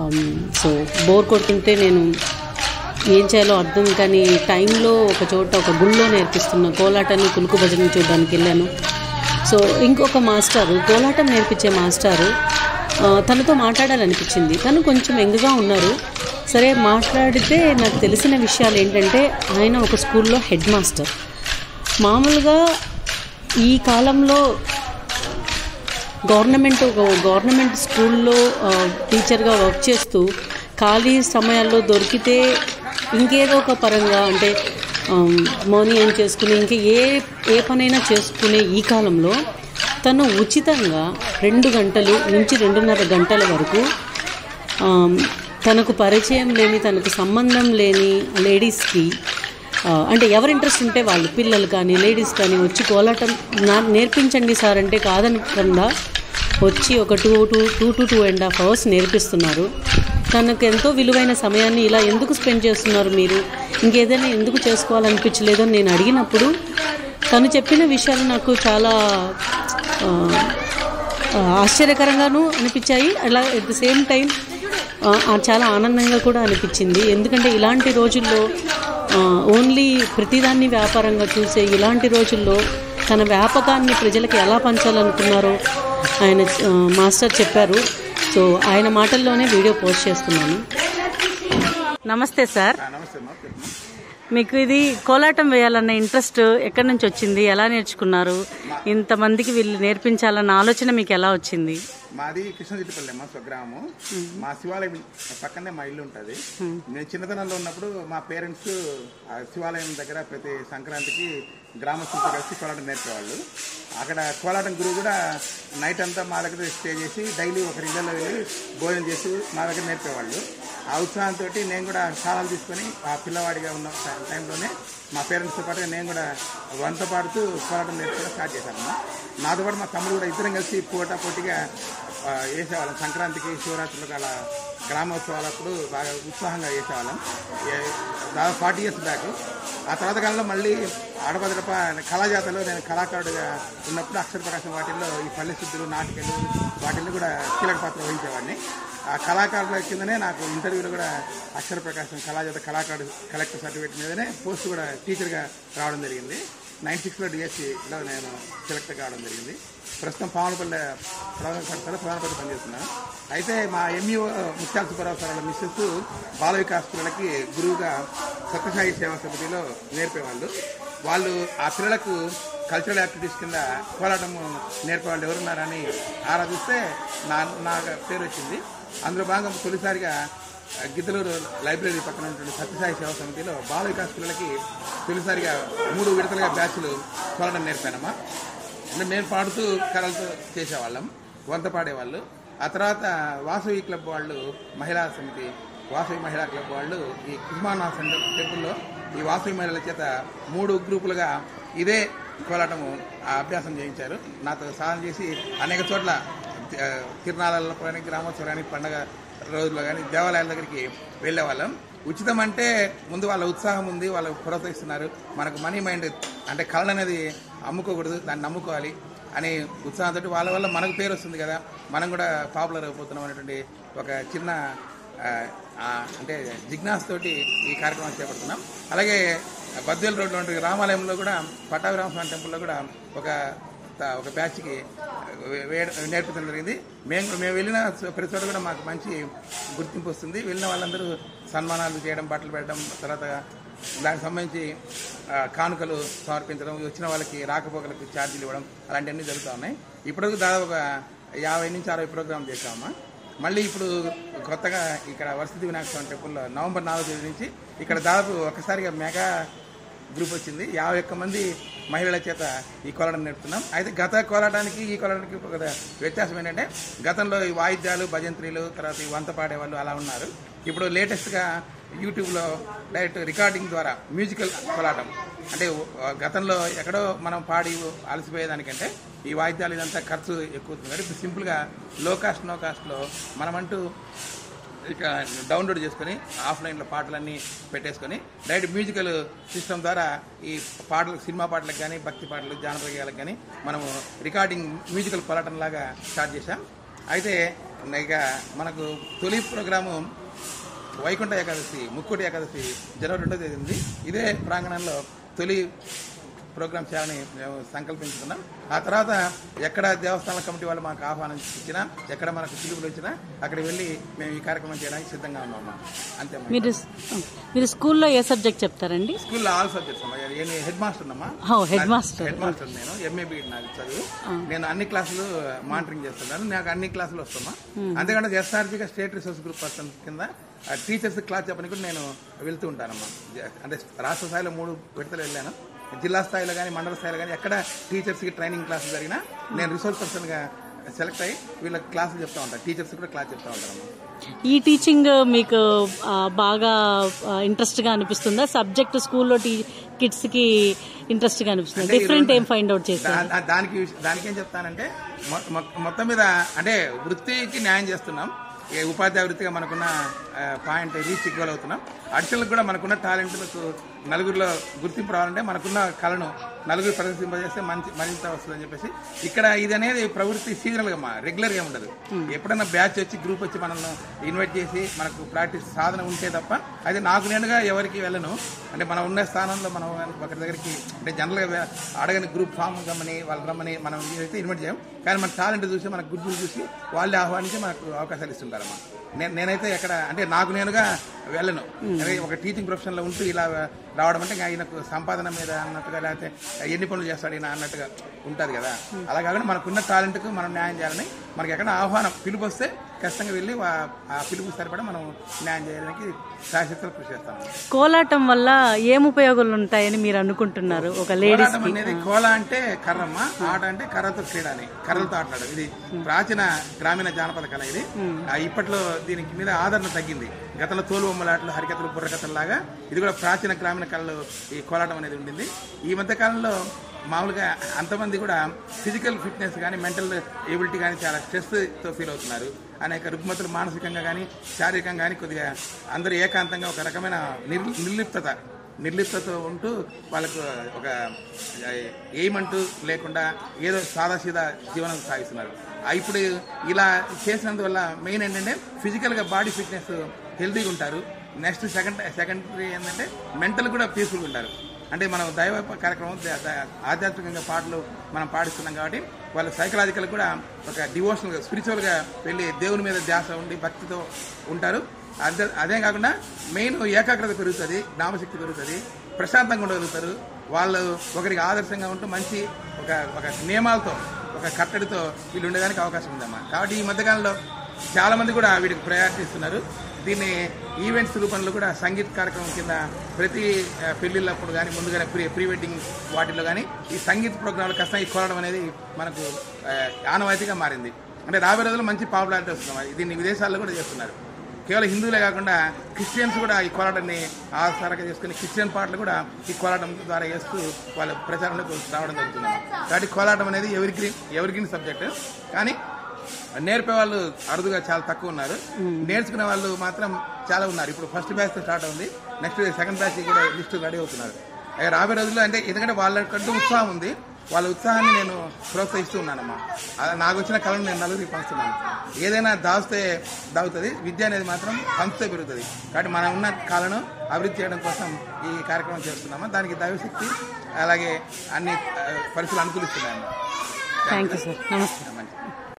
So bore కొడుతుంటే నేను ఏం చేయాలో అర్థం కాని టైంలో ఒక చోట ఒక గుళ్ళో నేర్పిస్తున్న కోలాటాన్ని కులుకు భజన చూడడానికి వెళ్ళాను. సో ఇంకొక మాస్టారు, కోలాటం నేర్పించే మాస్టారు, తనతో మాట్లాడాలనిపించింది. తను కొంచెం యంగ్గా ఉన్నారు. సరే మాట్లాడితే నాకు తెలిసిన విషయాలు ఏంటంటే ఆయన ఒక స్కూల్లో హెడ్ మాస్టర్. మామూలుగా ఈ కాలంలో గవర్నమెంట్ స్కూల్లో టీచర్గా వర్క్ చేస్తూ ఖాళీ సమయాల్లో దొరికితే ఇంకేదో ఒక పరంగా అంటే మనీ ఏం చేసుకుని ఇంకా ఏ పనైనా చేసుకునే ఈ కాలంలో తను ఉచితంగా 2 గంటలు నుంచి 2.5 గంటల వరకు తనకు పరిచయం లేని, తనకు సంబంధం లేని లేడీస్కి, అంటే ఎవరు ఇంట్రెస్ట్ ఉంటే వాళ్ళు, పిల్లలు కానీ లేడీస్ కానీ వచ్చి కోలాటం నేర్పించండి సార్ అంటే కాదనకుండా వచ్చి ఒక 2 to 2.5 hours నేర్పిస్తున్నారు. తనకు ఎంతో విలువైన సమయాన్ని ఇలా ఎందుకు స్పెండ్ చేస్తున్నారు మీరు, ఇంకేదైనా ఎందుకు చేసుకోవాలనిపించలేదో నేను అడిగినప్పుడు తను చెప్పిన విషయాలు నాకు చాలా ఆశ్చర్యకరంగానూ అనిపించాయి. అలా ఎట్ ద సేమ్ టైం చాలా ఆనందంగా కూడా అనిపించింది. ఎందుకంటే ఇలాంటి రోజుల్లో ఓన్లీ ప్రతిదాన్ని వ్యాపారంగా చూసే ఇలాంటి రోజుల్లో తన వ్యాపకాన్ని ప్రజలకు ఎలా పంచాలనుకున్నారో ఆయన మాస్టర్ చెప్పారు. సో ఆయన మాటల్లోనే వీడియో పోస్ట్ చేస్తున్నాను. నమస్తే సార్. మీకు ఇది కోలాటం వేయాలన్న ఇంట్రెస్ట్ ఎక్కడి నుంచి వచ్చింది, ఎలా నేర్చుకున్నారు, ఇంతమందికి వీళ్ళు నేర్పించాలన్న ఆలోచన మీకు ఎలా వచ్చింది? మాది కృష్ణజిట్టుపల్లి మా స్వగ్రామం. మా శివాలయం పక్కనే మా ఇల్లు ఉంటుంది. నేను చిన్నతనంలో ఉన్నప్పుడు మా పేరెంట్స్ శివాలయం దగ్గర ప్రతి సంక్రాంతికి గ్రామస్తులతో కలిసి కోలాటం నేర్పేవాళ్ళు. అక్కడ కోలాటం గురువు కూడా నైట్ అంతా మా దగ్గర స్టే చేసి డైలీ ఒక ఇళ్ళలో వెళ్ళి భోజనం చేసి మా దగ్గర నేర్పేవాళ్ళు. ఆ ఉత్సాహంతో నేను కూడా స్థానాలు తీసుకొని ఆ పిల్లవాడిగా ఉన్న టైంలోనే మా పేరెంట్స్తో పాటుగా నేను కూడా వంట పాడుతూ కోలాటం నేర్చుకోవడం స్టార్ట్ చేశాను. నాతో పాటు మా తమ్ముడు కూడా ఇద్దరం కలిసి పోటీగా వేసేవాళ్ళం. సంక్రాంతికి, శివరాత్రులకు అలా గ్రామోత్సవాలప్పుడు బాగా ఉత్సాహంగా వేసేవాళ్ళం. దాదాపు 40 years బ్యాక్. ఆ తర్వాత కాలంలో మళ్ళీ ఆడపదడప కళాజాతలో నేను కళాకారుడిగా ఉన్నప్పుడు అక్షర ప్రకాశం వాటిల్లో ఈ పల్లె శుద్ధులు, నాటికలు వాటిల్లో కూడా కీలక పాత్ర వహించేవాడిని. ఆ కళాకారుల కిందనే నాకు ఇంటర్వ్యూలో కూడా అక్షర ప్రకాశం కళాజాత కళాకారుడు కలెక్టర్ సర్టిఫికేట్ మీదనే పోస్ట్ కూడా టీచర్గా రావడం జరిగింది. 96లో డిఎస్సిలో నేను సెలెక్ట్ కావడం జరిగింది. ప్రస్తుతం పావనపల్లి ప్రధానపల్లి పనిచేస్తున్నాను. అయితే మా MEO Mutyala Subbarao sir Mrs Bala Vikas పిల్లలకి గురువుగా సత్యసాయి సేవా సమితిలో నేర్పేవాళ్ళు. వాళ్ళు ఆ పిల్లలకు కల్చరల్ యాక్టివిటీస్ కింద కోలాటము నేర్పేవాళ్ళు ఎవరున్నారని ఆరాధిస్తే నా పేరు వచ్చింది. అందులో భాగంగా తొలిసారిగా గిద్దలూరు లైబ్రరీ పక్కన ఉన్నటువంటి సత్యసాయి సేవా సమితిలో బాల వికాస్ పిల్లలకి తొలిసారిగా 3 విడతలుగా బ్యాచ్లు కోలాటం నేర్పానమ్మా. మేము పాడుతూ కళలతో చేసేవాళ్ళం, వంత పాడేవాళ్ళు. ఆ తర్వాత వాసవి క్లబ్ వాళ్ళు, మహిళా సమితి వాసవి మహిళా క్లబ్ వాళ్ళు ఈ కుస్మానాథ్ టెంపుల్లో ఈ వాసవి మహిళల చేత 3 గ్రూపులుగా ఇదే కోలాటము అభ్యాసం చేయించారు. నాతో సహాయం చేసి అనేక చోట్ల తిరునాళ్ళలో కానీ, గ్రామోత్సవానికి, పండగ రోజుల్లో కానీ దేవాలయాల దగ్గరికి వెళ్ళేవాళ్ళం. ఉచితం అంటే ముందు వాళ్ళ ఉత్సాహం ఉంది, వాళ్ళు ప్రోత్సహిస్తున్నారు. మనకు మనీ మైండ్ అంటే కళ అనేది అమ్ముకోకూడదు, దాన్ని నమ్ముకోవాలి అనే ఉత్సాహంతో వాళ్ళ వల్ల మనకు పేరు వస్తుంది కదా, మనం కూడా పాపులర్ అయిపోతున్నాం అనేటువంటి ఒక చిన్న అంటే జిజ్ఞాసతోటి ఈ కార్యక్రమాన్ని చేపడుతున్నాం. అలాగే బద్వేల్ రోడ్లో ఉండే రామాలయంలో కూడా పట్టాభిరామస్వామి టెంపుల్లో కూడా ఒక బ్యాచ్కి నేర్పించడం జరిగింది. మేము వెళ్ళిన ప్రతి చోట కూడా మాకు మంచి గుర్తింపు వస్తుంది. వెళ్ళిన వాళ్ళందరూ సన్మానాలు చేయడం, బట్టలు పెట్టడం, తర్వాత దానికి సంబంధించి కానుకలు సమర్పించడం, వచ్చిన వాళ్ళకి రాకపోకలకు ఛార్జీలు ఇవ్వడం, అలాంటివన్నీ జరుగుతూ ఉన్నాయి. ఇప్పటికి దాదాపు ఒక 50 నుంచి 60 ప్రోగ్రాం చేశామమ్మా. మళ్ళీ ఇప్పుడు కొత్తగా ఇక్కడ వరసిద్ధి వినాయక స్వామి టెంపుల్లో నవంబర్ 4వ తేదీ నుంచి ఇక్కడ దాదాపు ఒకసారిగా మెగా గ్రూప్ వచ్చింది. 51 మంది మహిళల చేత ఈ కోలాటం నేర్పుతున్నాం. అయితే గత కోలాటానికి ఈ కోలాటానికి ఒక వ్యత్యాసం ఏంటంటే గతంలో ఈ వాయిద్యాలు, భజంత్రీలు, తర్వాత ఈ వంత పాడేవాళ్ళు అలా ఉన్నారు. ఇప్పుడు లేటెస్ట్గా యూట్యూబ్లో డైరెక్ట్ రికార్డింగ్ ద్వారా మ్యూజికల్ కోలాటం, అంటే గతంలో ఎక్కడో మనం పాడి అలసిపోయేదానికంటే ఈ వాయిద్యాలు ఇదంతా ఖర్చు ఎక్కువ అవుతుంది కాబట్టి ఇప్పుడు సింపుల్గా లో కాస్ట్ నో కాస్ట్లో మనమంటూ ఇక డౌన్లోడ్ చేసుకొని ఆఫ్లైన్లో పాటలన్నీ పెట్టేసుకొని డైరెక్ట్ మ్యూజికల్ సిస్టమ్ ద్వారా ఈ పాటలు, సినిమా పాటలకు కానీ, భక్తి పాటలు, జానపద గేయాలకు కానీ మనము రికార్డింగ్ మ్యూజికల్ కోలాటం లాగా స్టార్ట్ చేశాం. అయితే ఇక మనకు తొలి ప్రోగ్రాము వైకుంఠ ఏకాదశి, ముక్కోటి ఏకాదశి జనవరి 2వ తేదీ ఉంది. ఇదే ప్రాంగణంలో తొలి ప్రోగ్రామ్ చేయాలని మేము సంకల్పించుకున్నాం. ఆ తర్వాత ఎక్కడ దేవస్థానాల కమిటీ వాళ్ళు మాకు ఆహ్వానం ఇచ్చినా, ఎక్కడ మనకు పిలుపులు వచ్చినా అక్కడికి వెళ్ళి మేము ఈ కార్యక్రమం చేయడానికి సిద్ధంగా ఉన్నాము. అంతే. మీరు స్కూల్లో ఏ సబ్జెక్ట్ చెప్తారండి? స్కూల్లో ఆల్ సబ్జెక్ట్స్ అమ్మా. హెడ్ మాస్టర్ అమ్మా. హెడ్ మాస్టర్ నేను ఎంఏ బీఎడ్ నాకు చదువు. నేను అన్ని క్లాసులు మానిటరింగ్ చేస్తున్నాను. నాకు అన్ని క్లాసులు వస్తామా. అంతేకాకుండా ఎస్ఆర్జీగా స్టేట్ రిసోర్స్ గ్రూప్ పర్సన్ కింద టీచర్స్ క్లాస్ చెప్పడానికి కూడా నేను వెళ్తూ ఉంటానమ్మా. అంటే రాష్ట్ర స్థాయిలో 3 విడతలు వెళ్ళాను. జిల్లా స్థాయిలో కానీ మండల స్థాయిలో కానీ ఎక్కడ టీచర్స్కి ట్రైనింగ్ క్లాసులు జరిగినా నేను రిసోర్స్ పర్సన్గా సెలెక్ట్ అయ్యి వీళ్ళకి క్లాసులు చెప్తా ఉంటాను. టీచర్స్ కూడా క్లాస్ చెప్తా ఉంటాను. ఈ టీచింగ్ మీకు బాగా ఇంట్రెస్ట్గా అనిపిస్తుందా? సబ్జెక్ట్ స్కూల్లో కిడ్స్కి ఇంట్రెస్ట్గా అనిపిస్తుంది? డిఫరెంట్ ఏం ఫైండ్ అవుట్ చేస్తారు? దానికేం చెప్తానంటే మొత్తం మీద అంటే వృత్తికి న్యాయం చేస్తున్నాం. ఉపాధ్యాయ వృత్తిగా మనకున్న పాయింట్ రీచ్ ఈక్వల్ అవుతున్నాం. అడిషనల్ కూడా మనకున్న టాలెంట్లకు నలుగురిలో గుర్తింపు రావాలంటే మనకున్న కళను నలుగురు ప్రదర్శింపజేస్తే మరింత వస్తుందని చెప్పేసి ఇక్కడ ఇది అనేది ప్రవృత్తి సీజనల్గా రెగ్యులర్గా ఉండదు. ఎప్పుడైనా బ్యాచ్ వచ్చి గ్రూప్ వచ్చి మనల్ని ఇన్వైట్ చేసి మనకు ప్రాక్టీస్ సాధన ఉంటే తప్ప అది నాకు నేనుగా ఎవరికి వెళ్ళను. అంటే మనం ఉన్న స్థానంలో మనం ఒకరి దగ్గరికి అంటే జనరల్గా అడగని గ్రూప్ ఫామ్ రమ్మని వాళ్ళు రమ్మని మనం అయితే ఇన్వైట్ చేయం. కానీ మన టాలెంట్ చూసి మన గుడ్ విల్ చూసి వాళ్ళే ఆహ్వానించి మనకు అవకాశాలు ఇస్తుంటారమ్మా. నేనైతే ఎక్కడ అంటే నాకు నేనుగా వెళ్ళను. ఒక టీచింగ్ ప్రొఫెషన్లో ఉంటూ ఇలా రావడం అంటే ఆయనకు సంపాదన మీద అన్నట్టుగా లేకపోతే ఎన్ని పనులు చేస్తాడు ఈయన అన్నట్టుగా ఉంటుంది కదా. అలా కాకుండా మనకున్న టాలెంట్కు మనం న్యాయం చేయాలని మనకి ఎక్కడ ఆహ్వానం పిలుపు వస్తే ఖచ్చితంగా వెళ్ళి ఆ పిలుపు సరిపడా మనం న్యాయం చేయడానికి శాశ్వత కృషి చేస్తాం. కోలాటం వల్ల ఏం ఉపయోగాలు ఉంటాయని మీరు అనుకుంటున్నారు? ఒక లేడీస్ అనేది కోలా అంటే కర్రమ్మ, ఆట అంటే కర్రతో క్రీడాలి, కర్రలతో ఆటలాడడం. ఇది ప్రాచీన గ్రామీణ జానపద కళ. ఇది ఇప్పట్లో దీనికి మీద ఆదరణ తగ్గింది. గతంలో తోలు బొమ్మలాటలు, హరికథలు, బుర్రకథలు లాగా ఇది కూడా ప్రాచీన గ్రామీణ కళలో ఈ కోలాటం అనేది ఉండింది. ఈ మధ్య కాలంలో మామూలుగా అంతమంది కూడా ఫిజికల్ ఫిట్నెస్ కానీ మెంటల్ ఎబిలిటీ కానీ చాలా స్ట్రెస్తో ఫీల్ అవుతున్నారు. అనేక రుగ్మతలు మానసికంగా కానీ శారీరకంగా కానీ కొద్దిగా అందరూ ఏకాంతంగా ఒక రకమైన నిర్లిప్తతో ఉంటూ వాళ్ళకు ఒక ఏమంటూ లేకుండా ఏదో సాదాసీదా జీవనం సాగిస్తున్నారు. ఇప్పుడు ఇలా చేసినందువల్ల మెయిన్ ఏంటంటే ఫిజికల్గా బాడీ ఫిట్నెస్ హెల్తీగా ఉంటారు. నెక్స్ట్ సెకండరీ ఏంటంటే మెంటల్ కూడా పీస్ఫుల్గా ఉంటారు. అంటే మనం దైవ కార్యక్రమం ఆధ్యాత్మికంగా పాటలు మనం పాడిస్తున్నాం కాబట్టి వాళ్ళు సైకలాజికల్ కూడా ఒక డివోషనల్గా స్పిరిచువల్గా వెళ్ళి దేవుని మీద ధ్యాస ఉండి భక్తితో ఉంటారు. అదే కాకుండా మెయిన్ ఏకాగ్రత పెరుగుతుంది, జ్ఞాపశక్తి పెరుగుతుంది, ప్రశాంతంగా ఉండగలుగుతారు. వాళ్ళు ఒకరికి ఆదర్శంగా ఉంటూ మంచి ఒక నియమాలతో ఒక కట్టడితో వీళ్ళు ఉండడానికి అవకాశం ఉందమ్మా. కాబట్టి ఈ మధ్యకాలంలో చాలామంది కూడా వీటికి ప్రయారిటీ ఇస్తున్నారు. దీన్ని ఈవెంట్స్ రూపంలో కూడా సంగీత కార్యక్రమం కింద ప్రతి పెళ్లిళ్ళప్పుడు కానీ ముందుగానే ప్రీ వెడ్డింగ్ వాటిల్లో కానీ ఈ సంగీత ప్రోగ్రాంలు ఖచ్చితంగా ఈ కోరడం అనేది మనకు ఆనవాయితీగా మారింది. అంటే రాబోయే రోజుల్లో మంచి పాపులారిటీ వస్తుంది. దీన్ని విదేశాల్లో కూడా చేస్తున్నారు. కేవలం హిందువులే కాకుండా క్రిస్టియన్స్ కూడా ఈ కోలాటాన్ని ఆధారంగా చేసుకుని క్రిస్టియన్ పాటలు కూడా ఈ కోలాటం ద్వారా వేస్తూ వాళ్ళ ప్రచారంలోకి రావడం జరుగుతుంది. కాబట్టి కోలాటం అనేది ఎవరిగ్రీన్ సబ్జెక్ట్. కానీ నేర్పే వాళ్ళు అరుదుగా చాలా తక్కువ ఉన్నారు. నేర్చుకునే వాళ్ళు మాత్రం చాలా ఉన్నారు. ఇప్పుడు ఫస్ట్ బ్యాచ్ స్టార్ట్ అవుతుంది. నెక్స్ట్ సెకండ్ బ్యాచ్ కూడా లిస్ట్ రెడీ అవుతున్నారు. రాబోయే రోజుల్లో అంటే ఎందుకంటే వాళ్ళకంటూ ఉత్సాహం ఉంది. వాళ్ళ ఉత్సాహాన్ని నేను ప్రోత్సహిస్తూ ఉన్నానమ్మా. నాకు వచ్చిన కళను నేను నలుగురికి పంచుతున్నాను. ఏదైనా దాస్తే దాగుతుంది, విద్య అనేది మాత్రం పంచితే పెరుగుతుంది. కాబట్టి మనం ఉన్న కళను అభివృద్ధి చేయడం కోసం ఈ కార్యక్రమం చేస్తున్నామా. దానికి దైవశక్తి అలాగే అన్ని పరిస్థితులు అనుకూలిస్తున్నాయమ్మా. Thank you sir. నమస్తే.